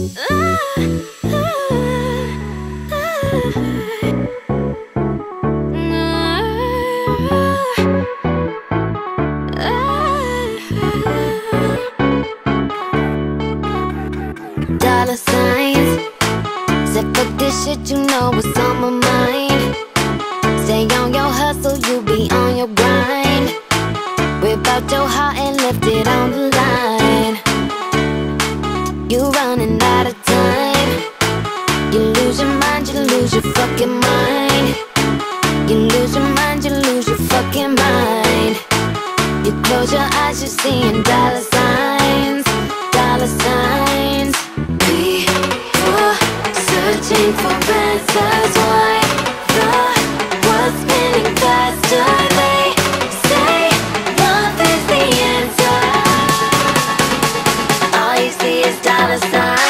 Dollar signs. Said fuck this shit, you know what's on my mind. Stay on your hustle, you be on your grind. Whip out your heart and lift it on the line. You running out of time. You lose your mind, you lose your fucking mind. You lose your mind, you lose your fucking mind. You close your eyes, you're seeing dollar signs. Dollar signs. We were searching for answers. Why the world's spinning faster? They say love is the answer. All you see is dollar signs.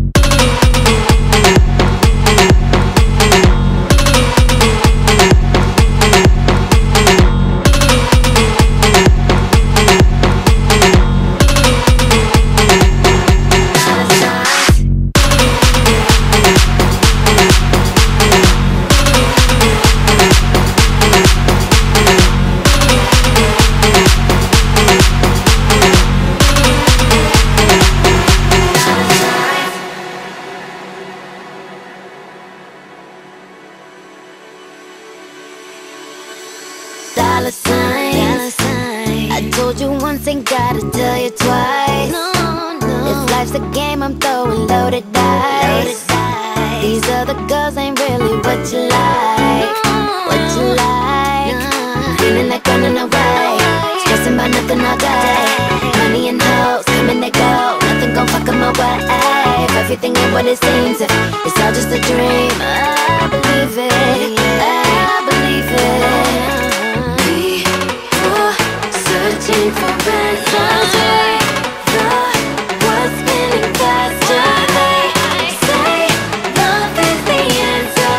Dollar sign. I told you once, ain't gotta tell you twice. No. If life's a game, I'm throwing loaded dice. These other girls ain't really what you like. What you like. Feeling like running away. Stressing about nothing all day. Money and hoes, come and they go. Nothing gon' fuck 'em away. If everything ain't what it seems, if it's all just a dream, I believe it. I believe it. Searching for answers. The world's spinning faster. They say love is the answer.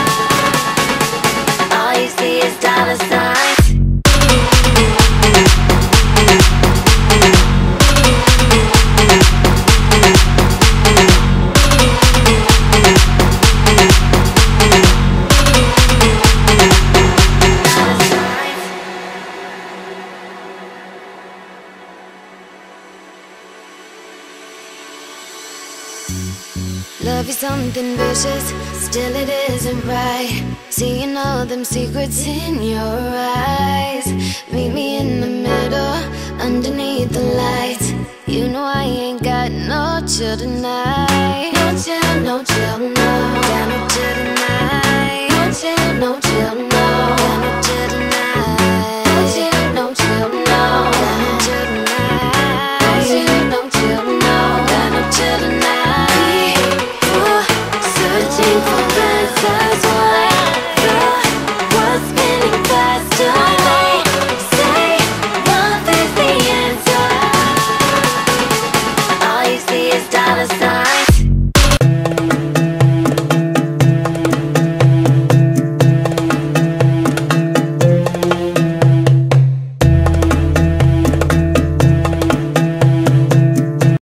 All you see is dollar signs. Love is something vicious, still it isn't right. Seeing all them secrets in your eyes. Meet me in the middle, underneath the lights. You know I ain't got no chill tonight. No chill, no chill, no. Got no chill tonight. No chill, no chill, no.